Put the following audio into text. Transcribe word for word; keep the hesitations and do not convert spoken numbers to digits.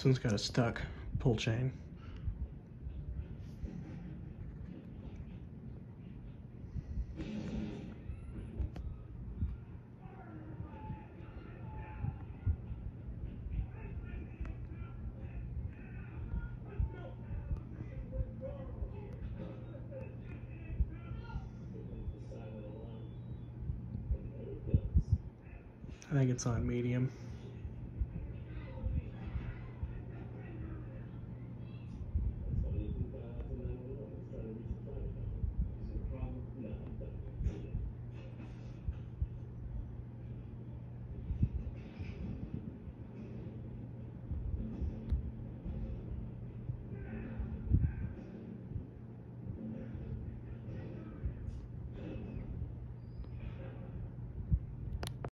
This one's got a stuck pull chain. I think it's on medium.